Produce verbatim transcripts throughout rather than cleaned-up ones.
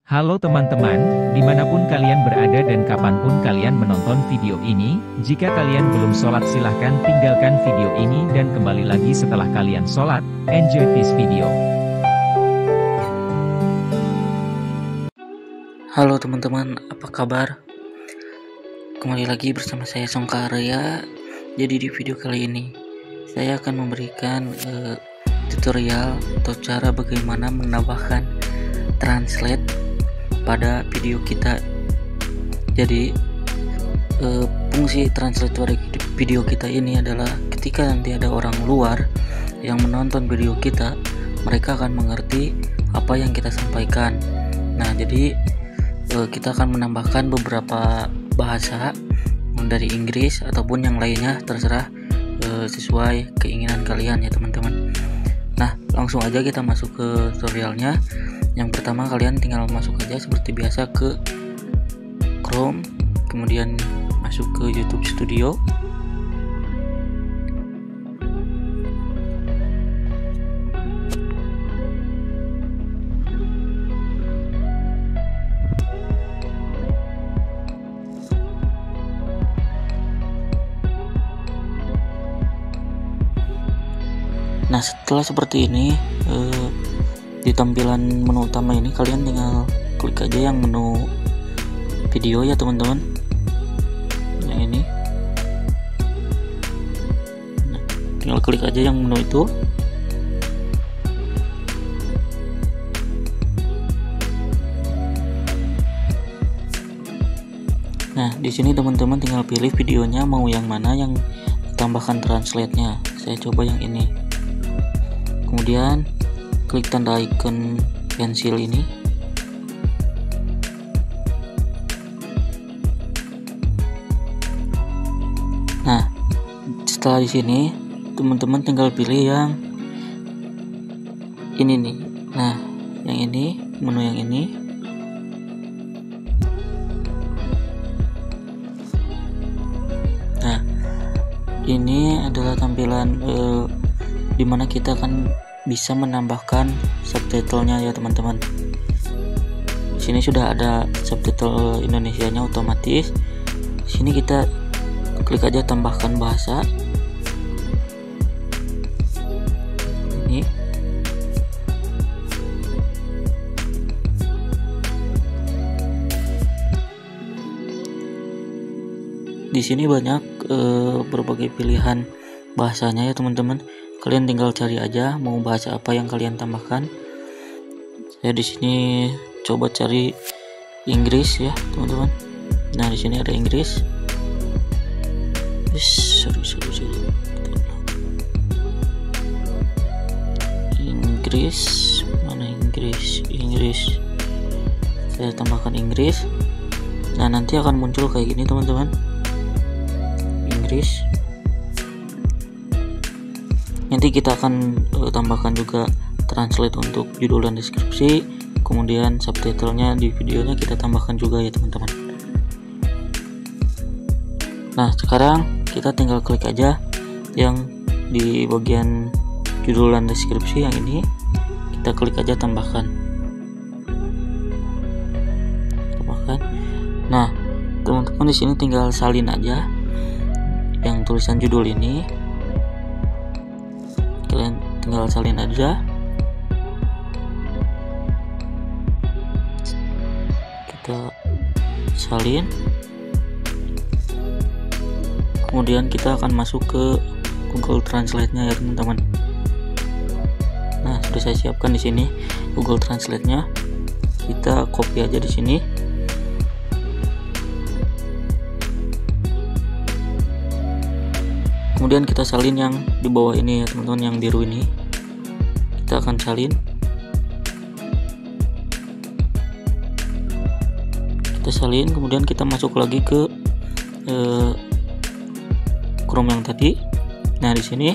Halo teman-teman, dimanapun kalian berada dan kapanpun kalian menonton video ini, jika kalian belum sholat silahkan tinggalkan video ini dan kembali lagi setelah kalian sholat. Enjoy this video. Halo teman-teman, apa kabar? Kembali lagi bersama saya Songkarya. Jadi di video kali ini saya akan memberikan uh, tutorial atau cara bagaimana menambahkan translate pada video kita. Jadi uh, fungsi translate pada video kita ini adalah ketika nanti ada orang luar yang menonton video kita, mereka akan mengerti apa yang kita sampaikan. Nah, jadi uh, kita akan menambahkan beberapa bahasa dari Inggris ataupun yang lainnya, terserah uh, sesuai keinginan kalian ya teman-teman. Nah, langsung aja kita masuk ke tutorialnya. Yang pertama, kalian tinggal masuk aja seperti biasa ke Chrome, kemudian masuk ke YouTube Studio. Nah, setelah seperti ini, eh, di tampilan menu utama ini kalian tinggal klik aja yang menu video ya teman-teman. Yang ini, nah, tinggal klik aja yang menu itu. Nah, di sini teman-teman tinggal pilih videonya mau yang mana yang ditambahkan translate-nya. Saya coba yang ini. Kemudian klik tanda icon pensil ini. Nah, setelah di sini teman-teman tinggal pilih yang ini nih. Nah, yang ini, menu yang ini. Nah, ini adalah tampilan eh, dimana kita akan bisa menambahkan subtitlenya ya teman-teman. Di sini sudah ada subtitle Indonesianya otomatis. Di sini kita klik aja tambahkan bahasa. Ini. Di sini banyak e, berbagai pilihan bahasanya ya teman-teman. Kalian tinggal cari aja mau bahasa apa yang kalian tambahkan. Saya di sini coba cari Inggris ya teman-teman. Nah, di sini ada Inggris. Sorry, sorry, sorry. Inggris, mana Inggris? Inggris. Saya tambahkan Inggris. Nah, nanti akan muncul kayak gini teman-teman. Inggris. Nanti kita akan uh, tambahkan juga translate untuk judul dan deskripsi, kemudian subtitlenya di videonya kita tambahkan juga ya teman-teman. Nah, sekarang kita tinggal klik aja yang di bagian judul dan deskripsi yang ini, kita klik aja tambahkan. Tambahkan. Nah, teman-teman di sini tinggal salin aja yang tulisan judul ini. Kalian tinggal salin aja. Kita salin. Kemudian kita akan masuk ke Google Translate-nya ya teman-teman. Nah, sudah saya siapkan di sini Google Translate-nya. Kita copy aja di sini. Kemudian kita salin yang di bawah ini ya teman-teman, yang biru ini. Kita akan salin. Kita salin, kemudian kita masuk lagi ke eh, Chrome yang tadi. Nah, di sini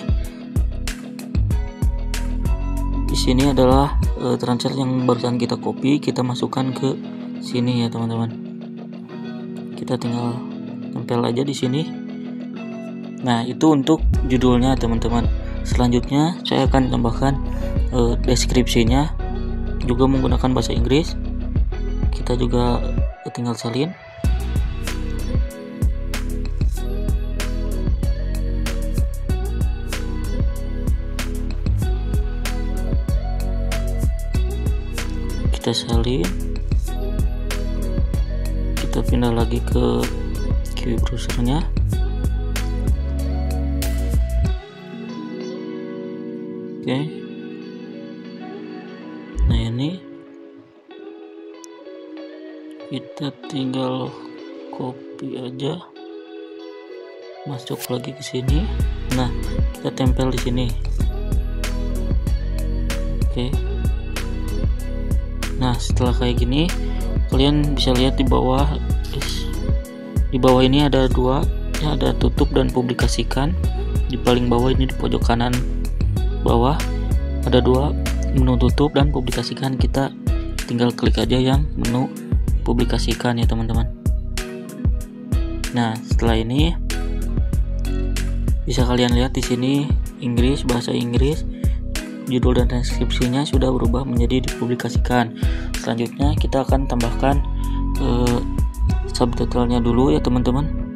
di sini adalah eh, translate yang barusan kita copy, kita masukkan ke sini ya teman-teman. Kita tinggal tempel aja di sini. Nah, itu untuk judulnya teman-teman. Selanjutnya saya akan tambahkan e, deskripsinya juga menggunakan bahasa Inggris. kita juga tinggal salin. Kita salin, kita pindah lagi ke Q browsernya. Oke, nah ini kita tinggal copy aja, masuk lagi ke sini. Nah, kita tempel di sini. Oke. Nah, setelah kayak gini, kalian bisa lihat di bawah. Di bawah ini ada dua, ya, ada tutup dan publikasikan. Di paling bawah ini di pojok kanan bawah ada dua, menu tutup dan publikasikan. Kita tinggal klik aja yang menu publikasikan ya teman-teman. Nah, setelah ini bisa kalian lihat di sini Inggris, bahasa Inggris, judul dan transkripsinya sudah berubah menjadi dipublikasikan. Selanjutnya kita akan tambahkan eh, subtitlenya dulu ya teman-teman.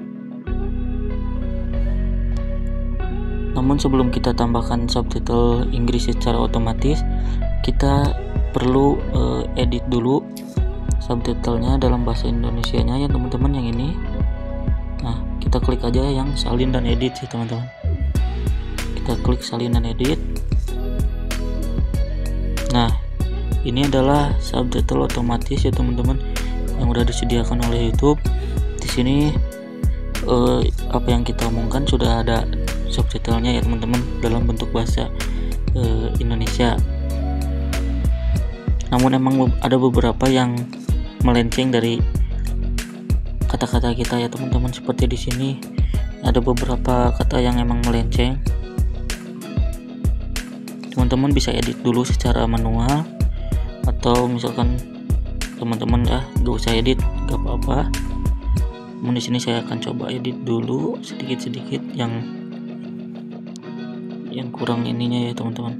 Namun sebelum kita tambahkan subtitle Inggris secara otomatis, kita perlu uh, edit dulu subtitlenya dalam bahasa Indonesianya ya teman-teman, yang ini. Nah, kita klik aja yang salin dan edit sih teman-teman. Kita klik salin dan edit. Nah, ini adalah subtitle otomatis ya teman-teman yang udah disediakan oleh YouTube. Di sini uh, apa yang kita omongkan sudah ada subtitlenya ya teman-teman dalam bentuk bahasa e, Indonesia. Namun emang ada beberapa yang melenceng dari kata-kata kita ya teman-teman. Seperti di sini ada beberapa kata yang emang melenceng. Teman-teman bisa edit dulu secara manual, atau misalkan teman-teman ah gak usah edit, gak apa-apa. Namun di sini saya akan coba edit dulu sedikit-sedikit yang yang kurang ininya ya teman-teman.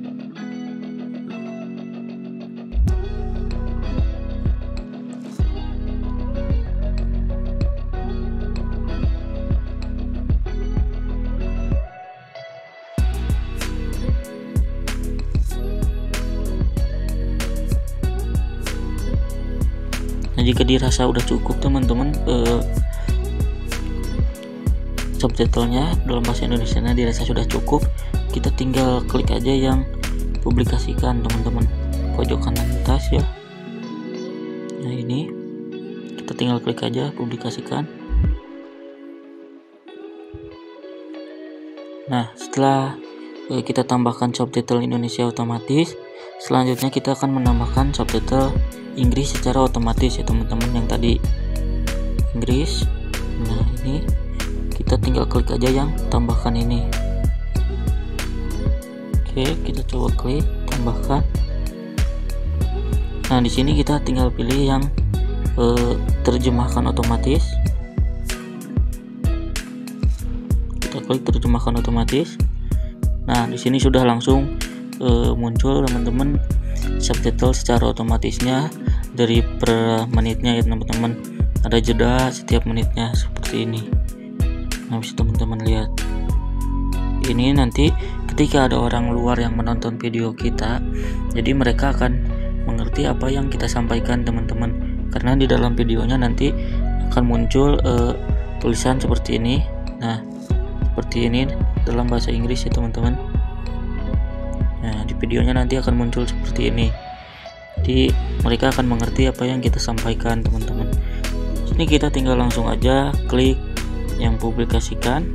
Nah, jika dirasa udah cukup teman-teman eh, subtitlenya dalam bahasa Indonesia dirasa sudah cukup, kita tinggal klik aja yang publikasikan teman-teman, pojok kanan atas ya. Nah, ini kita tinggal klik aja publikasikan. Nah, setelah eh, kita tambahkan subtitle Indonesia otomatis, selanjutnya kita akan menambahkan subtitle Inggris secara otomatis ya teman-teman, yang tadi Inggris. Nah, ini kita tinggal klik aja yang tambahkan ini. Oke, kita coba klik tambahkan. Nah, di sini kita tinggal pilih yang eh, terjemahkan otomatis. Kita klik terjemahkan otomatis. Nah, di sini sudah langsung eh, muncul teman-teman subtitle secara otomatisnya dari per menitnya ya teman-teman. Ada jeda setiap menitnya seperti ini. Nah, bisa teman-teman lihat. Ini nanti ketika ada orang luar yang menonton video kita, jadi mereka akan mengerti apa yang kita sampaikan teman-teman, karena di dalam videonya nanti akan muncul uh, tulisan seperti ini. Nah, seperti ini dalam bahasa Inggris ya teman-teman. Nah, di videonya nanti akan muncul seperti ini, jadi mereka akan mengerti apa yang kita sampaikan teman-teman. Sini kita tinggal langsung aja klik yang publikasikan.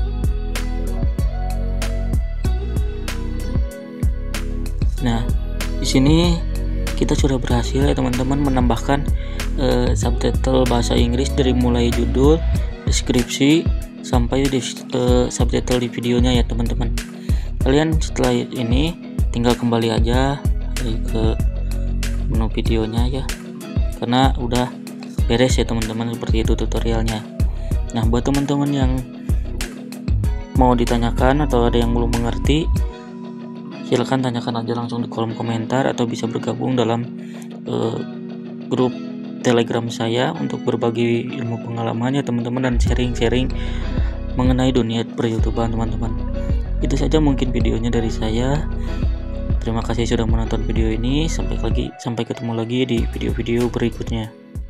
Nah, di sini kita sudah berhasil ya teman-teman menambahkan uh, subtitle bahasa Inggris dari mulai judul, deskripsi sampai di, uh, subtitle di videonya ya teman-teman. Kalian setelah ini tinggal kembali aja ke menu videonya ya, karena udah beres ya teman-teman, seperti itu tutorialnya. Nah, buat teman-teman yang mau ditanyakan atau ada yang belum mengerti, silahkan tanyakan aja langsung di kolom komentar, atau bisa bergabung dalam uh, grup Telegram saya untuk berbagi ilmu pengalamannya teman-teman dan sharing-sharing mengenai dunia per-YouTubean teman-teman. Itu saja mungkin videonya dari saya. Terima kasih sudah menonton video ini. Sampai lagi, sampai ketemu lagi di video-video berikutnya.